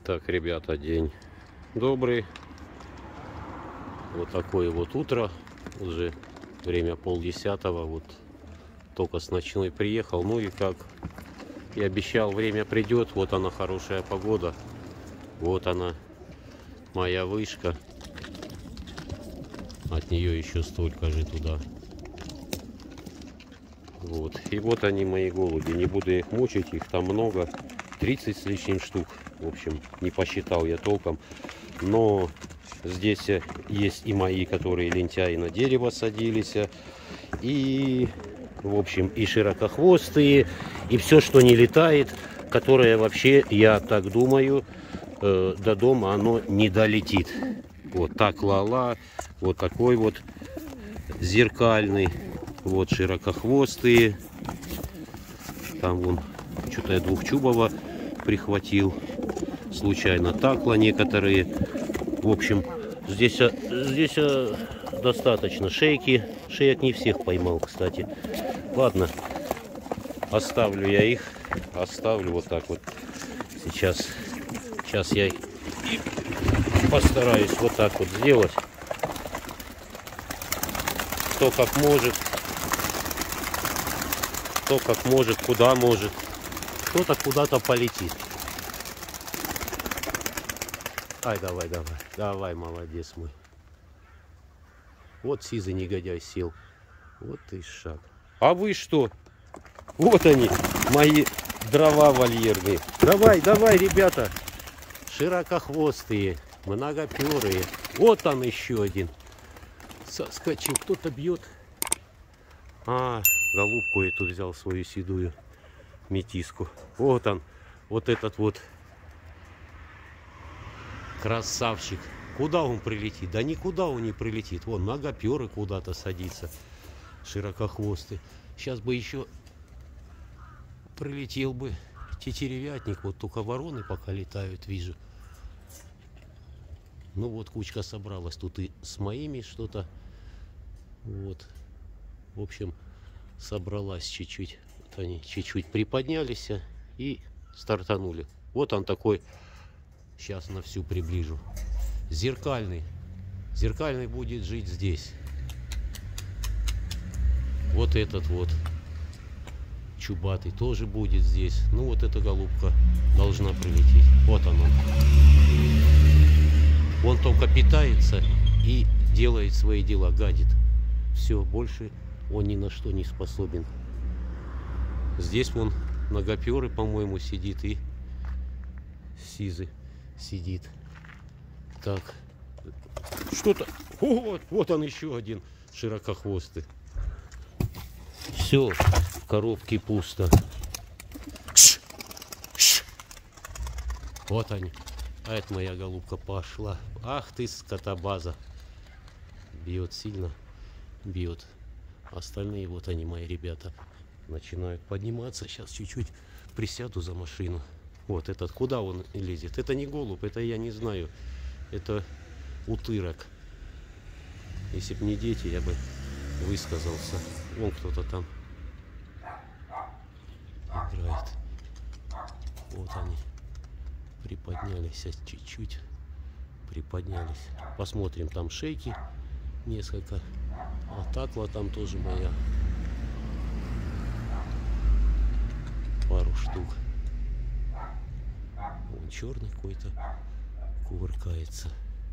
Так, ребята, день добрый. Вот такое вот утро. Уже время 9:30. Вот только с ночной приехал. Ну и как и обещал, время придет. Вот она, хорошая погода. Вот она, моя вышка. От нее еще столько же туда. Вот. И вот они, мои голуби. Не буду их мучить, их там много. 30 с лишним штук. В общем, не посчитал я толком. Но здесь есть и мои, которые лентяи на дерево садились. И, в общем, и широкохвостые. И все, что не летает. Которое вообще, я так думаю, до дома оно не долетит. Вот так ла-ла. Вот такой вот зеркальный. Вот широкохвостые. Там вон что-то я двухчубого прихватил. Случайно такла некоторые. В общем, здесь достаточно шейки. Шеек не всех поймал, кстати. Ладно, оставлю я их. Оставлю вот так вот. Сейчас я и постараюсь вот так вот сделать. Кто как может. Кто как может, куда может. Кто-то куда-то полетит. Ай, давай, давай. Давай, молодец мой. Вот сизый негодяй сел. Вот и шаг. А вы что? Вот они, мои дрова вольерные. Давай, давай, ребята. Широкохвостые, многоперые. Вот он еще один. Соскочил. Кто-то бьет. А, голубку эту взял, свою седую метиску. Вот он. Вот этот вот красавчик. Куда он прилетит? Да никуда он не прилетит. Вон, многоперый куда-то садится. Широкохвостый. Сейчас бы еще прилетел бы тетеревятник. Вот только вороны пока летают, вижу. Ну вот, кучка собралась. Тут и с моими что-то. Вот. В общем, собралась чуть-чуть. Вот они чуть-чуть приподнялись и стартанули. Вот он такой. Сейчас на всю приближу. Зеркальный. Зеркальный будет жить здесь. Вот этот вот чубатый тоже будет здесь. Ну вот эта голубка должна прилететь. Вот он. Он только питается и делает свои дела, гадит. Все, больше он ни на что не способен. Здесь вон многоперый, по-моему, сидит, и сизый сидит. Так, что-то... Вот он еще один широкохвостый. Все, в коробке пусто. Вот они. А это моя голубка пошла. Ах ты, скотобаза. Бьет сильно. Бьет. Остальные, вот они, мои ребята, начинают подниматься. Сейчас чуть-чуть присяду за машину. Вот этот, куда он лезет? Это не голубь, это я не знаю. Это утырок. Если бы не дети, я бы высказался. Вон кто-то там играет. Вот они. Приподнялись чуть-чуть. Приподнялись. Посмотрим, там шейки несколько. А такла там тоже моя. Пару штук. Вон черный какой-то кувыркается.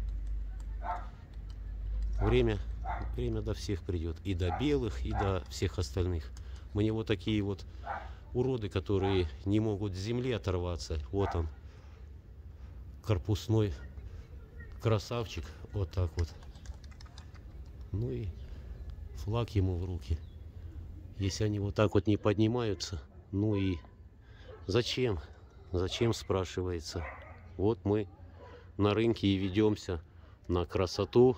Время до всех придет. И до белых, и до всех остальных. Мне вот такие вот уроды, которые не могут с земли оторваться. Вот он. Корпусной красавчик. Вот так вот. Ну и флаг ему в руки. Если они вот так вот не поднимаются, ну и зачем? Зачем, спрашивается. Вот мы на рынке и ведемся на красоту,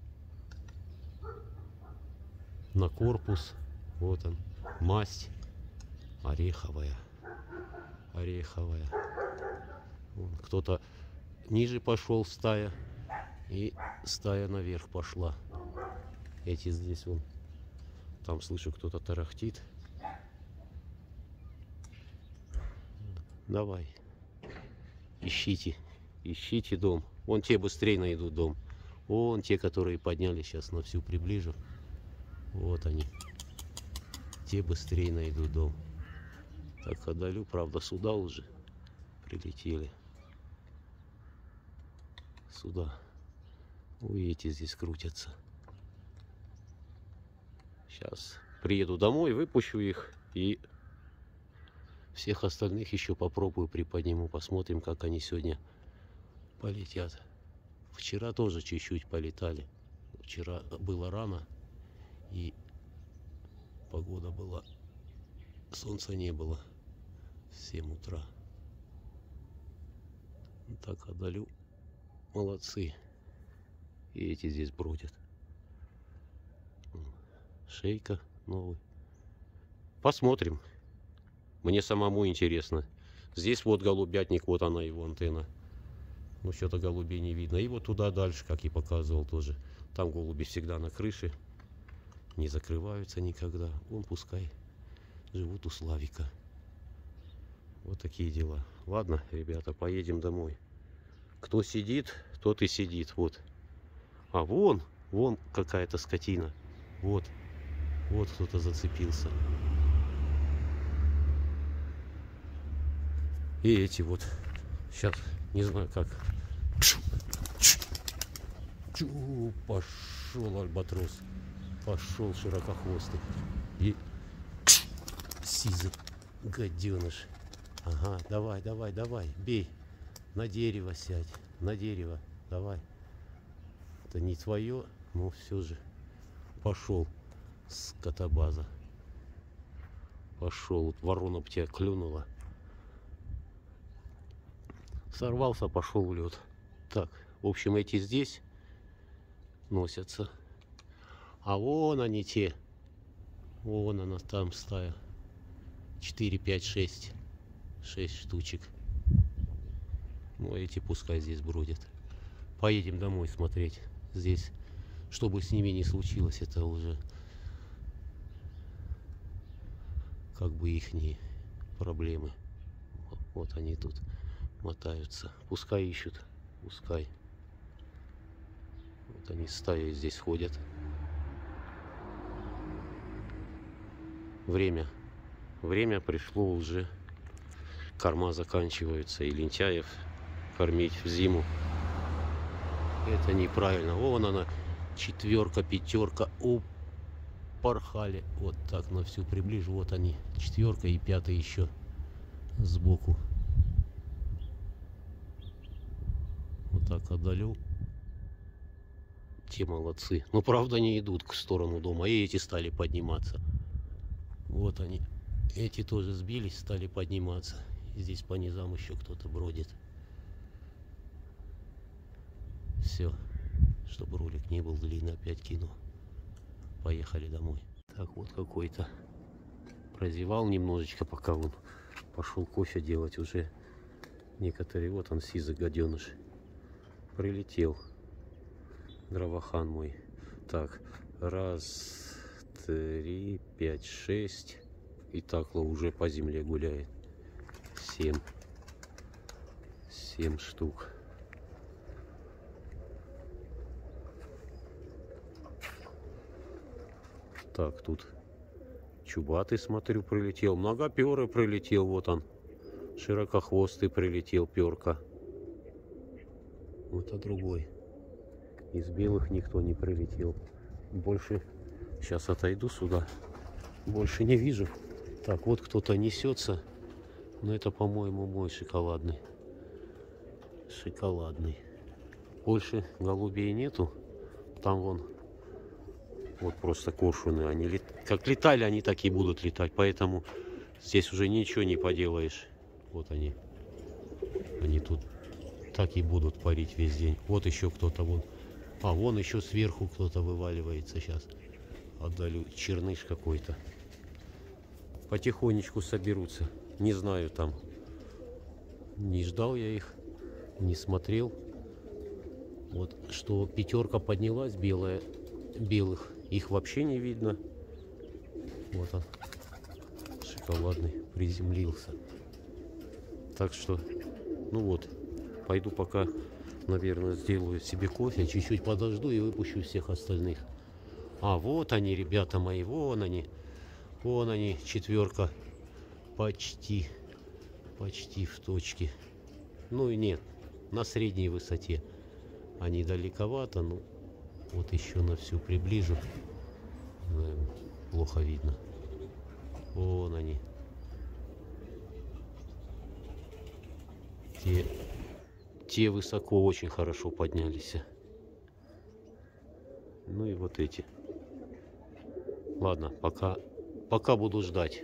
на корпус. Вот он, масть ореховая. Ореховая. Кто-то ниже пошел, стая, и стая наверх пошла. Эти здесь вон. Там слышу, кто-то тарахтит. Давай, ищите. Ищите дом. Вон те быстрее найдут дом. Вон те, которые подняли, сейчас на всю приближу. Вот они. Те быстрее найдут дом. Так, отдалю, правда, сюда уже прилетели. Сюда. Ой, эти здесь крутятся. Сейчас приеду домой, выпущу их и всех остальных еще попробую приподниму. Посмотрим, как они сегодня полетят. Вчера тоже чуть-чуть полетали. Вчера было рано и погода была, солнца не было в 7 утра. Так, отдалю. Молодцы. И эти здесь бродят. Шейка новый. Посмотрим. Мне самому интересно. Здесь вот голубятник, вот она его антенна. Ну, что-то голубей не видно. И вот туда дальше, как и показывал тоже. Там голуби всегда на крыше. Не закрываются никогда. Вон пускай живут у Славика. Вот такие дела. Ладно, ребята, поедем домой. Кто сидит, тот и сидит. Вот. А вон какая-то скотина. Вот кто-то зацепился. И эти вот. Сейчас, не знаю как. Пошел альбатрос. Пошел широкохвостый. И сизый гаденыш. Ага, давай, бей. На дерево сядь. На дерево. Давай. Это не твое, но все же. Пошел, скотобаза. Пошел. Вот ворона б тебя клюнула. Сорвался, пошел в лед. Так, в общем, эти здесь носятся. А вон они те. Вон она там стая. 4, 5, 6. 6 штучек. Ну, эти пускай здесь бродят. Поедем домой смотреть. Здесь, чтобы с ними не случилось, это уже как бы ихние проблемы. Вот они тут мотаются. Пускай ищут. Пускай. Вот они стаей здесь ходят. Время пришло уже. Корма заканчиваются. И лентяев кормить в зиму. Это неправильно. Вон она. 4, 5. Порхали. Вот так на всю приближу. Вот они. 4 и 5 еще сбоку. Вот так отдалю. Те молодцы. Но правда не идут в сторону дома. И эти стали подниматься. Вот они. Эти тоже сбились, стали подниматься. И здесь по низам еще кто-то бродит. Все. Чтобы ролик не был длинный, опять кину. Поехали домой. Так, вот какой-то прозевал немножечко, пока он пошел кофе делать. Уже некоторые. Вот он, сизый гаденыш. Прилетел. Дровохан мой. Так, 1, 3, 5, 6. И такло уже по земле гуляет. 7 штук. Так, тут чубатый, смотрю, прилетел. Многоперый прилетел. Вот он. Широкохвостый прилетел, перка. Вот, а другой. Из белых никто не прилетел. Больше. Сейчас отойду сюда. Больше не вижу. Так, вот кто-то несется. Но это, по-моему, мой шоколадный. Шоколадный. Больше голубей нету. Там вон. Вот просто коршуны. Они как летали, они так и будут летать. Поэтому здесь уже ничего не поделаешь. Вот они. Они тут так и будут парить весь день. Вот еще кто-то вон. А вон еще сверху кто-то вываливается сейчас. Отдалю. Черныш какой-то. Потихонечку соберутся. Не знаю там. Не ждал я их. Не смотрел. Вот что 5 поднялась белая. Белых. Их вообще не видно. Вот он. Шоколадный. Приземлился. Так что. Ну вот. Пойду пока, наверное, сделаю себе кофе. Чуть-чуть подожду и выпущу всех остальных. А вот они, ребята мои, вон они. Вон они, четверка. Почти в точке. Ну и нет, на средней высоте. Они далековато, но вот еще на всю приближу. Плохо видно. Вон они. Те высоко, очень хорошо поднялись. Ну и вот эти. Ладно, пока буду ждать.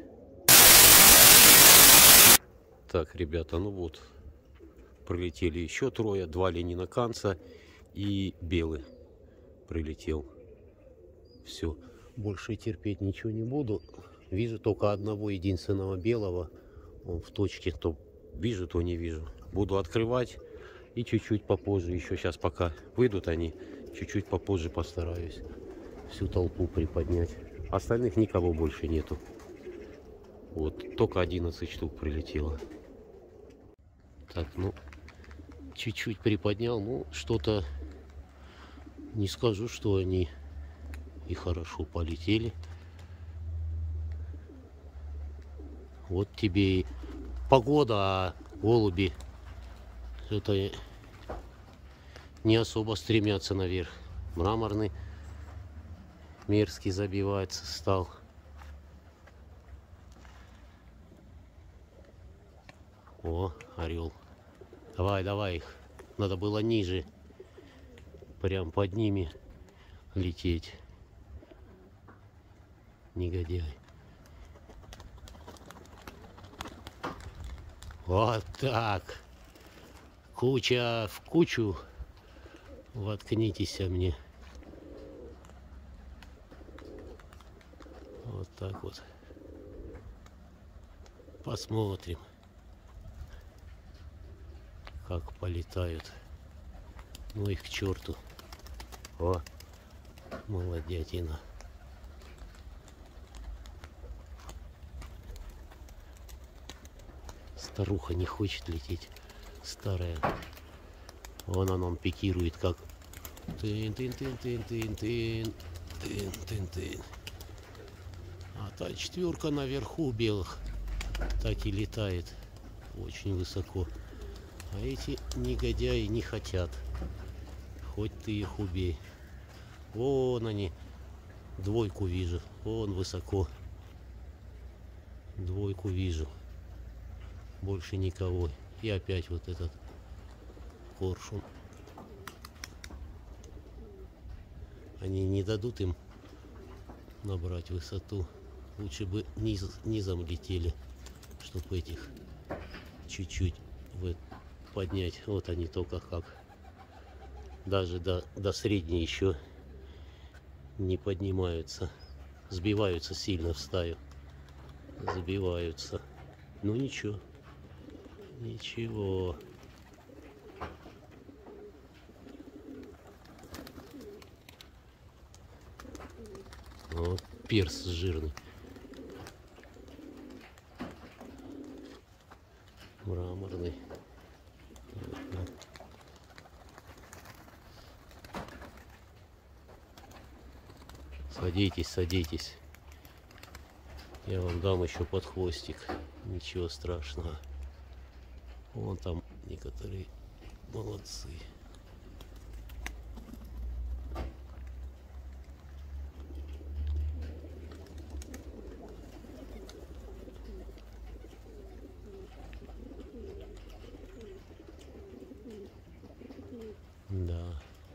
Так, ребята, ну вот. Прилетели еще трое. 2 ленинаканца и белый прилетел. Все. Больше терпеть ничего не буду. Вижу только одного единственного белого. Он в точке. То вижу, то не вижу. Буду открывать. И чуть-чуть попозже. Еще сейчас пока выйдут они. Чуть-чуть попозже постараюсь всю толпу приподнять. Остальных никого больше нету. Вот. Только 11 штук прилетело. Так, ну. Чуть-чуть приподнял. Ну, что-то... Не скажу, что они и хорошо полетели. Вот тебе и погода, а голуби это не особо стремятся наверх. Мраморный мерзкий забивается стал. О, орел. Давай их. Надо было ниже. Прям под ними лететь. Негодяй. Вот так. Куча в кучу. Воткнитесь мне. Вот так вот. Посмотрим, как полетают. Ну их к черту. О, молодятина. Старуха не хочет лететь. Старая. Вон он пикирует, как тын-тын-тын-тын-тын-тын. Тын-тын-тын. А та четверка наверху белых так и летает. Очень высоко. А эти негодяи не хотят. Хоть ты их убей. Вон они. Двойку вижу. Вон высоко. Двойку вижу. Больше никого. И опять вот этот коршун. Они не дадут им набрать высоту. Лучше бы низом летели, чтобы этих чуть-чуть поднять. Вот они только как. Даже до средней еще не поднимаются. Сбиваются сильно в стаю. Забиваются. Ну ничего. Ничего. Вот перс жирный. Мраморный. Садитесь, садитесь. Я вам дам еще под хвостик. Ничего страшного. Вон там некоторые молодцы. Да.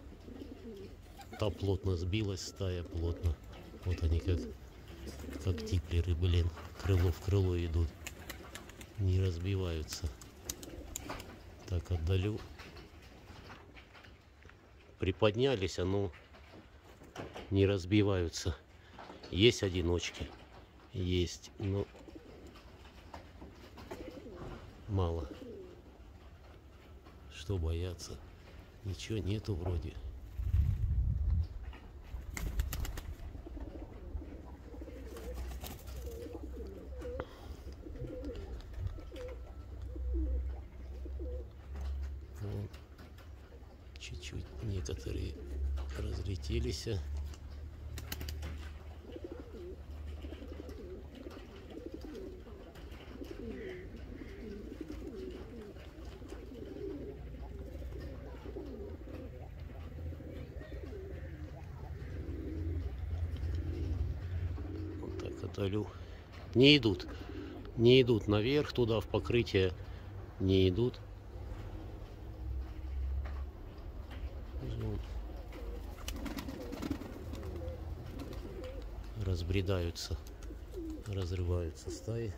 Та плотно сбилась, стая плотно. Вот они как типлеры, блин. Крыло в крыло идут. Не разбиваются. Так, отдалю. Приподнялись, но не разбиваются. Есть одиночки. Есть, но мало. Что бояться? Ничего нету вроде. Чуть-чуть некоторые разлетелись. Вот так отдалю. Не идут. Не идут наверх туда, в покрытие. Не идут. Разбредаются, разрываются стаи,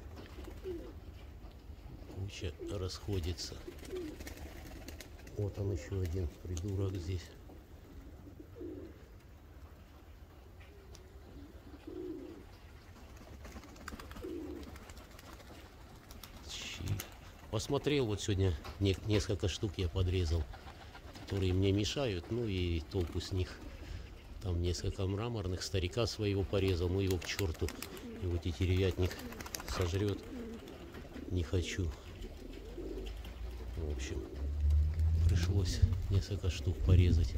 куча расходится. Вот он еще один придурок здесь. Посмотрел, вот сегодня несколько штук я подрезал, которые мне мешают, ну и толку с них. Там несколько мраморных, старика своего порезал, ну его к черту. Его тетеревятник сожрет. Не хочу. В общем, пришлось несколько штук порезать.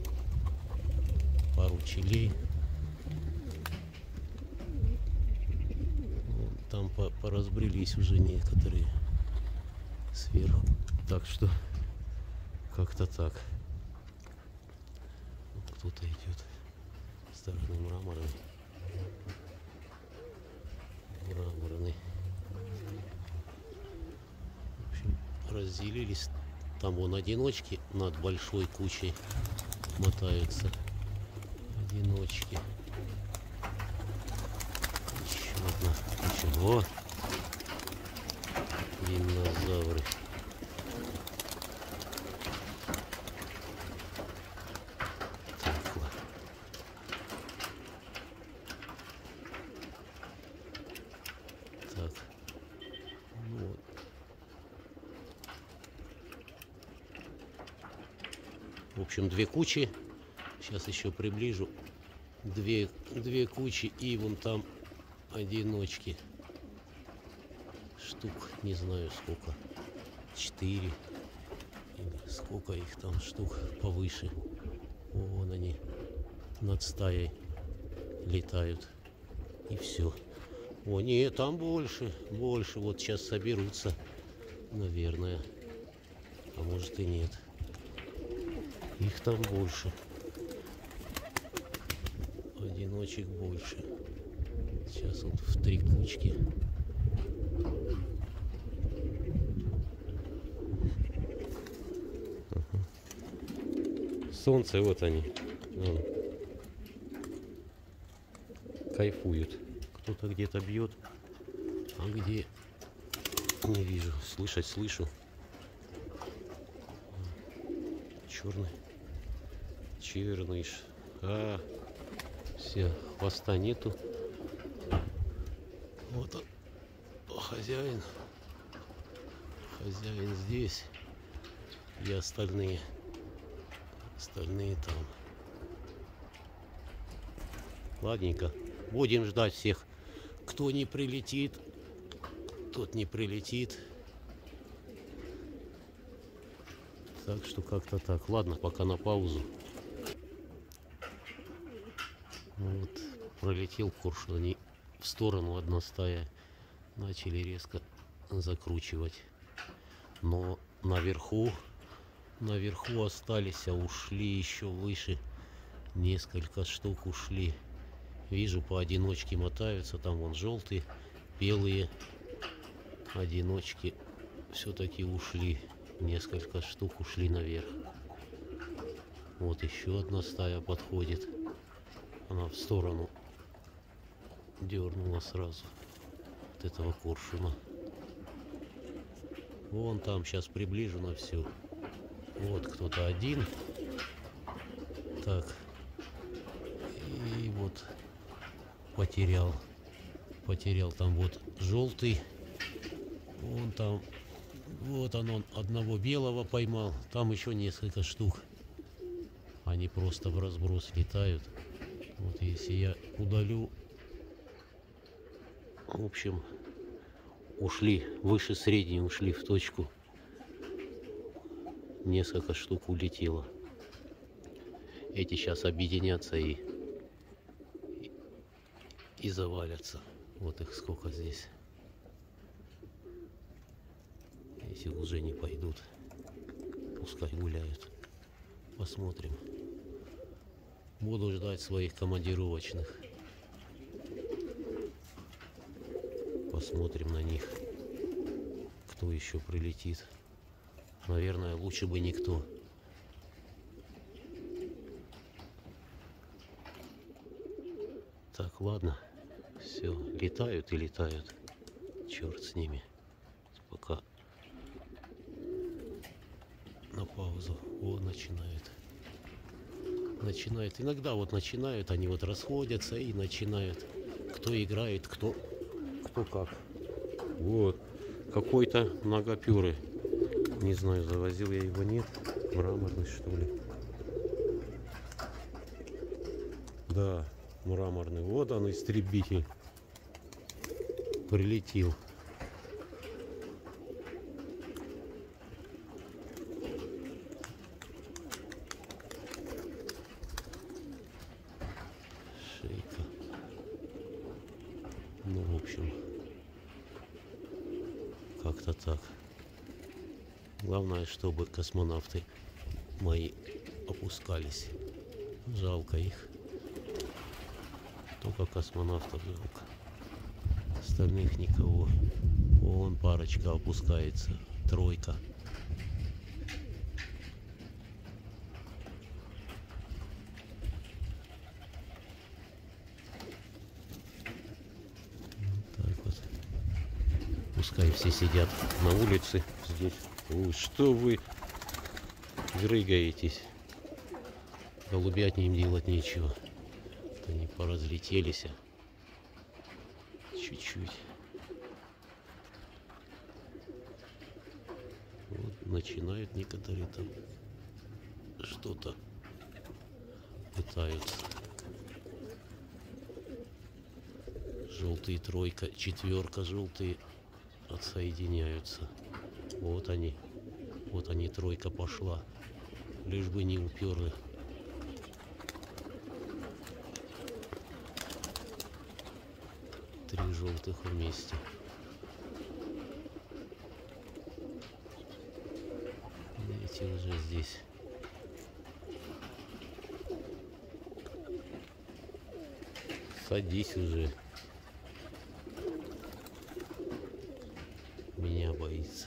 Пару челей. Там поразбрелись уже некоторые сверху. Так что как-то так. Кто-то идет. Старый мраморный. Мраморный. В общем, разделились. Там вон одиночки над большой кучей мотаются. Одиночки. Еще одна куча. О! Динозавры. Вот. В общем, две кучи. Сейчас еще приближу. Две кучи и вон там одиночки. Штук, не знаю сколько. 4. Сколько их там штук повыше. Вон они над стаей летают. И все. О, нет, там больше. Больше. Вот сейчас соберутся. Наверное. А может и нет. Их там больше. Одиночек больше. Сейчас вот в 3 кучки. Солнце, вот они. Вон. Кайфуют. Кто-то где-то бьет. А где? Не вижу. Слышать слышу. Черный. Черныш. Все, хвоста нету. Вот он, хозяин. Хозяин здесь. И остальные. Остальные там. Ладненько. Будем ждать всех. Кто не прилетит, тот не прилетит. Так что как-то так. Ладно, пока на паузу. Вот, пролетел коршун, они в сторону, одна стая, начали резко закручивать. Но наверху остались, а ушли еще выше. Несколько штук ушли. Вижу, поодиночке мотаются. Там вон желтые, белые. Одиночки все-таки ушли. Несколько штук ушли наверх. Вот еще одна стая подходит. Она в сторону дернула сразу от этого коршуна. Вон там, сейчас приближу на все. Вот кто-то один. Так. И вот потерял. Потерял там вот желтый. Вон там. Вот он одного белого поймал. Там еще несколько штук. Они просто в разброс летают. Вот если я удалю. В общем, ушли. Выше средней ушли в точку. Несколько штук улетело. эти сейчас объединятся и завалятся. Вот их сколько здесь. Если уже не пойдут, пускай гуляют. Посмотрим. Буду ждать своих командировочных. Посмотрим на них. Кто еще прилетит. Наверное, лучше бы никто. Так, ладно. Все, летают и летают. Черт с ними. Пока на паузу. О, начинают. Иногда вот начинают, они вот расходятся и начинают. Кто играет, кто как. Вот. Какой-то многоперый. Не знаю, завозил я его, нет. Мраморный, что ли. Да, мраморный. Вот он, истребитель. Прилетел. Шейка. Ну, в общем, как-то так. Главное, чтобы космонавты мои опускались. Жалко их. Только космонавтов жалко. Остальных никого. Вон парочка опускается. Тройка. Так вот. Пускай все сидят На улице здесь. Ой, что вы дрыгаетесь? голубятни, им делать нечего. Они поразлетелись. Чуть-чуть. Вот начинают некоторые там что-то пытаются. Желтые тройка, четверка, желтые отсоединяются. Вот они, тройка пошла. Лишь бы не уперли. Три желтых вместе. Эти уже здесь. Садись уже. Меня боится.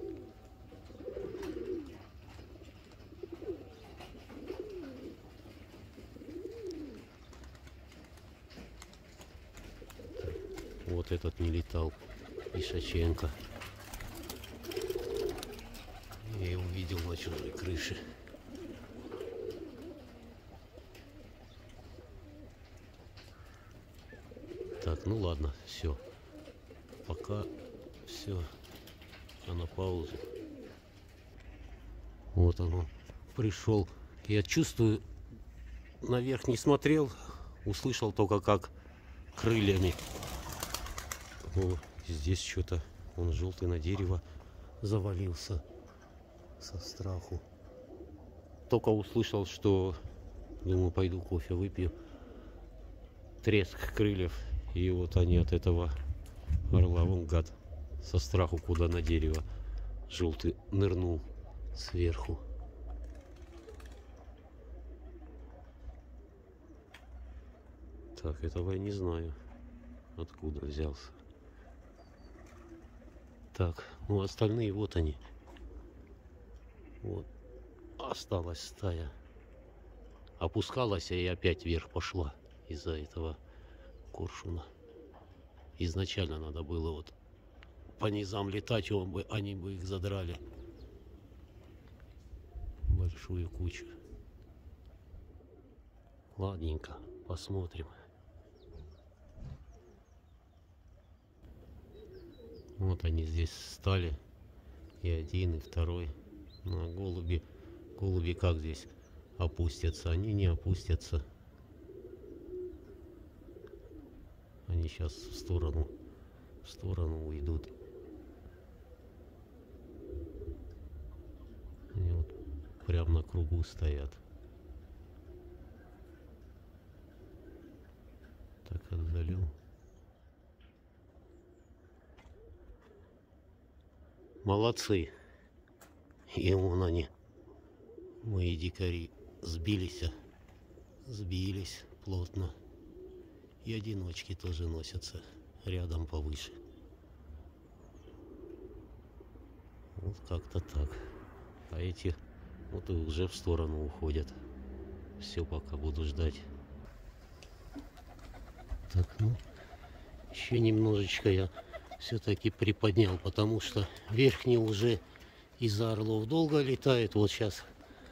Вот этот не летал. Ишаченко. Я его видел на чужой крыше. Так, ну ладно, все. Пока все. Я на паузу. Вот он пришел. Я чувствую, наверх не смотрел, услышал только как крыльями. О, здесь что-то. Он желтый на дерево завалился со страху. Только услышал, что, думаю, пойду кофе выпью. Треск крыльев. И вот они от этого орла, вон гад, со страху куда на дерево желтый нырнул сверху. Так, этого я не знаю, откуда взялся. Так, ну остальные вот они. Вот, осталась стая. Опускалась и опять вверх пошла из-за этого коршуна. Изначально надо было вот по низам летать, они бы их задрали. Большую кучу. Ладненько, посмотрим. Вот они здесь стали. И один, и второй. Ну, а голуби как здесь опустятся? Они не опустятся. Они сейчас в сторону уйдут. Они вот прям на кругу стоят. смотрю. Молодцы. И вон они, мои дикари, сбились плотно. И одиночки тоже носятся рядом повыше. Вот как-то так. А эти вот и уже в сторону уходят. Все, пока буду ждать. Так, ну, еще немножечко я все-таки приподнял, потому что верхний уже из-за орлов долго летает. Вот сейчас,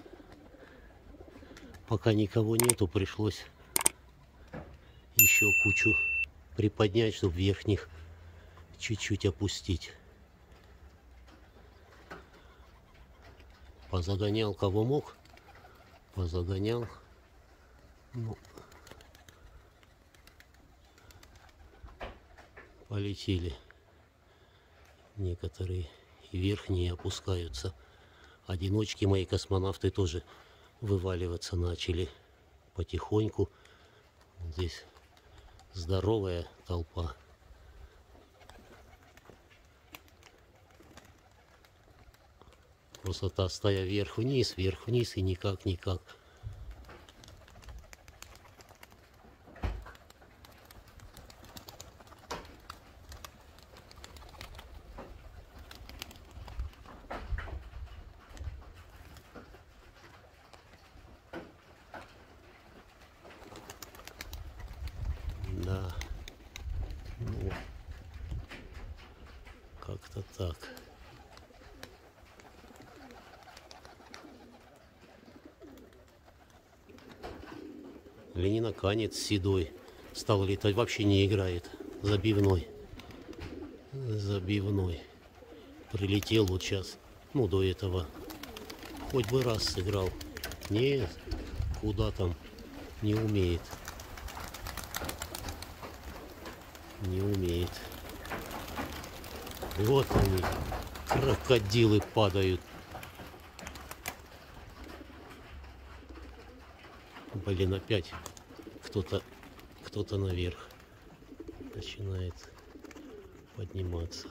пока никого нету, пришлось еще кучу приподнять, чтобы верхних чуть-чуть опустить. Позагонял кого мог, позагонял. Ну, полетели. Некоторые и верхние опускаются. Одиночки мои космонавты тоже вываливаться начали потихоньку. Здесь здоровая толпа. Просто та стая вверх-вниз и никак. Да, ну, как-то так. Ленинаканец седой стал летать, вообще не играет. Забивной. Прилетел вот сейчас, ну до этого. Хоть бы раз сыграл. Нет, куда там, не умеет. Вот они, крокодилы падают. Блин, опять кто-то наверх начинает подниматься.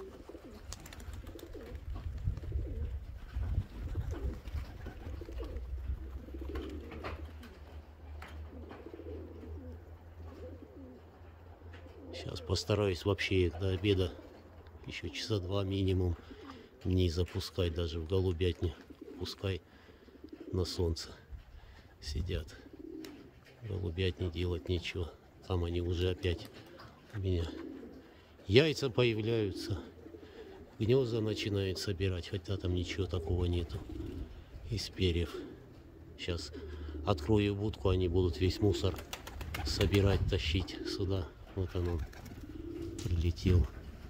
Сейчас постараюсь вообще их до обеда, еще часа 2 минимум, не запускать даже в голубятню. Пускай на солнце сидят. В голубятне делать нечего. Там они уже опять у меня. Яйца появляются. Гнезда начинают собирать, хотя там ничего такого нету. Из перьев. Сейчас открою будку, они будут весь мусор собирать, тащить сюда. Вот он прилетел.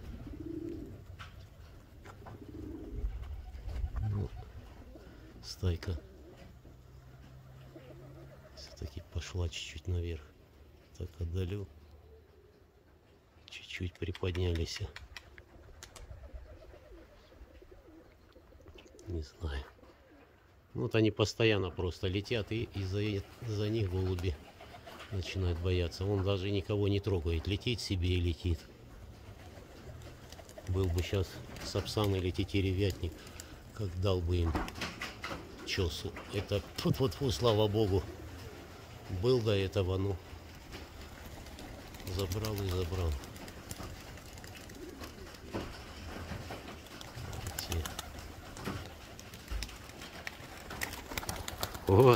Ну, стайка все-таки пошла чуть-чуть наверх. Так отдалю. Чуть-чуть приподнялись. Не знаю. Вот они постоянно просто летят, и из-за них голуби начинают бояться. Он даже никого не трогает. Летит себе и летит. Был бы сейчас сапсан или тетеревятник, как дал бы им чесу. Это, фу-фу-фу, слава богу, был до этого, ну, забрал и забрал. О,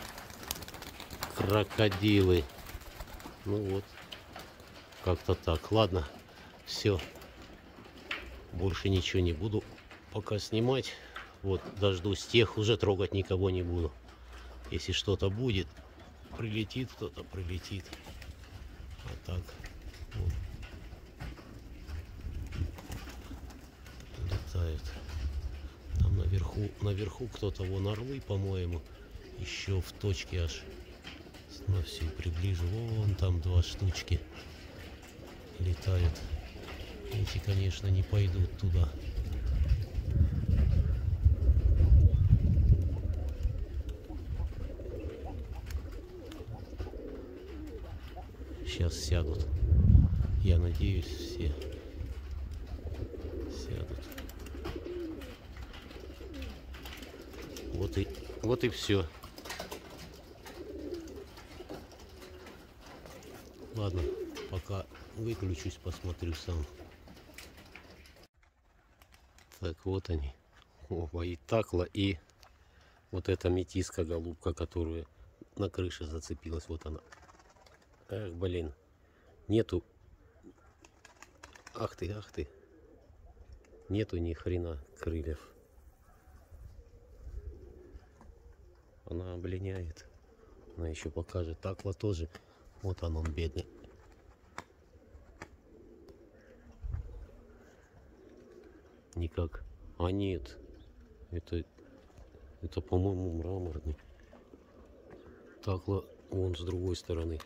крокодилы. Ну вот, как-то так. Ладно, все. Больше ничего не буду пока снимать. Вот, дождусь тех, уже трогать никого не буду. Если что-то будет, прилетит кто-то, прилетит. А так, вот. Летают. Там наверху кто-то, вон орлы, по-моему, еще в точке аж. На всю приближу. Вон там 2 штучки летают. Эти, конечно, не пойдут туда. Сейчас сядут. Я надеюсь, все сядут. Вот и все. Ладно, пока выключусь, посмотрю сам. Так, вот они. Оба, и такла, и вот эта метиска голубка, которая на крыше зацепилась. Вот она. Эх, блин. Нету. Ах ты, ах ты. Нету ни хрена крыльев. Она облиняет. Она еще покажет. Такла тоже. Вот он бедный. Никак. А нет. Это по-моему, мраморный. Такла вон с другой стороны.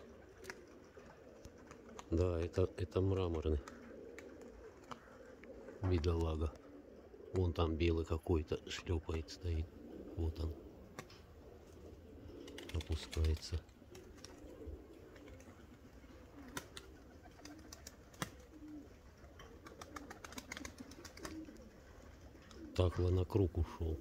Да, это мраморный. Бедолага. Вон там белый какой-то шлепает, стоит. Вот он. Опускается. Такла на круг ушел.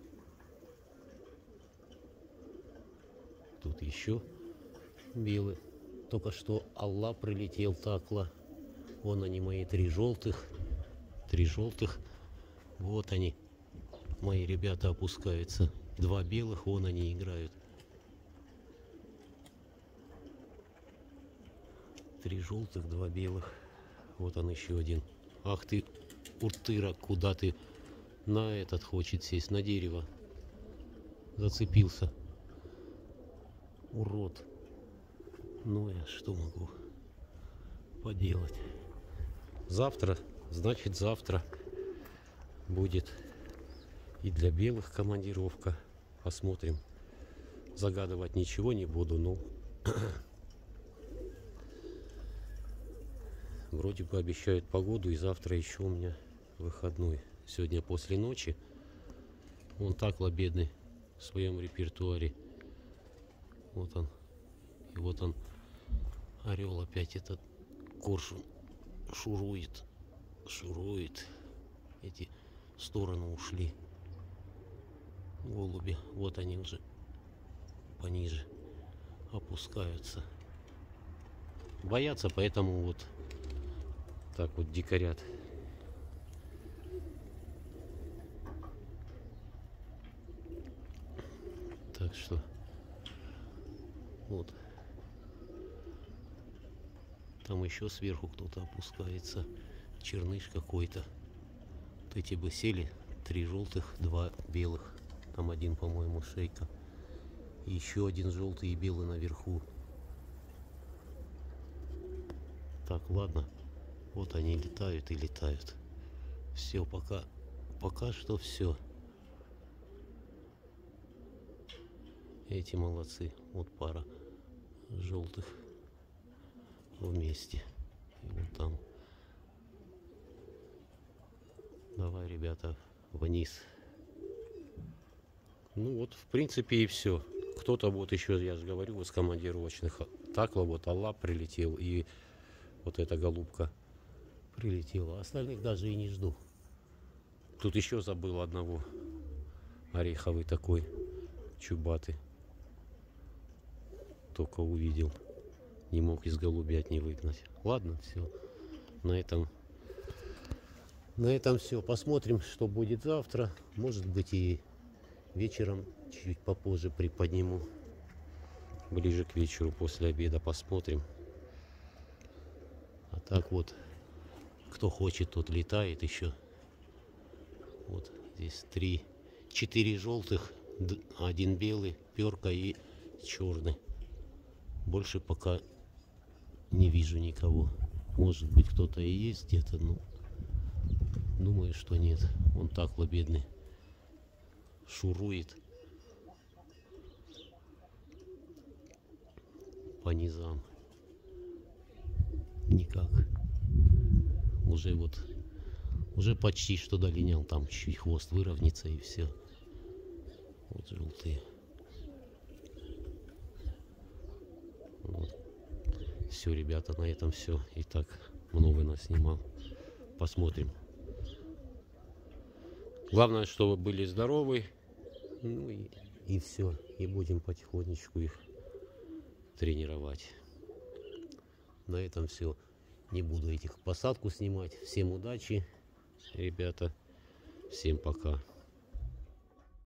Тут еще белый. Только что Аллах прилетел, такла. Вон они, мои три желтых. Три желтых. Вот они. Мои ребята опускаются. Два белых, вон они играют. Три желтых, два белых. Вот он еще один. Ах ты, уртыра, куда ты? На этот хочет сесть, на дерево. Зацепился. Урод. Ну я что могу поделать? Завтра, значит завтра будет и для белых командировка. Посмотрим. Загадывать ничего не буду, но вроде бы обещают погоду, и завтра еще у меня выходной. Сегодня после ночи. Он такла бедный в своем репертуаре. Вот он. И вот он. Орел опять этот коршун шурует. Шурует. Эти в сторону ушли. Голуби. Вот они уже пониже опускаются. Боятся, поэтому вот так вот дикарят. Так что вот там еще сверху кто-то опускается, черныш какой-то. Вот эти бы сели, три желтых, два белых, там один, по-моему, шейка, и еще один желтый и белый наверху. Так, ладно, вот они летают и летают. Все, пока что все. Эти молодцы. Вот пара желтых вместе. И вот там. Давай, ребята, вниз. Ну вот, в принципе, и все. Кто-то вот еще, я же говорю, из командировочных. Такла вот Аллах прилетел, и вот эта голубка прилетела. Остальных даже и не жду. Тут еще забыл одного. Ореховый такой, чубатый. Только увидел. Не мог из голубят не выгнать. Ладно, все. На этом все. Посмотрим, что будет завтра. Может быть, и вечером чуть попозже приподниму. Ближе к вечеру, после обеда посмотрим. А так вот, кто хочет, тот летает еще. Вот здесь 4 желтых, один белый, перка и черный. Больше пока не вижу никого. Может быть, кто-то и есть где-то, но думаю, что нет. Он такла бедный шурует по низам. Никак. Уже почти что долинял. Там чуть хвост выровняется и все. Вот желтые. Вот. Все, ребята, на этом все. Итак, много наснимал. Посмотрим. Главное, чтобы были здоровы. Ну и все. И будем потихонечку их тренировать. На этом все. Не буду этих посадку снимать. Всем удачи, ребята. Всем пока.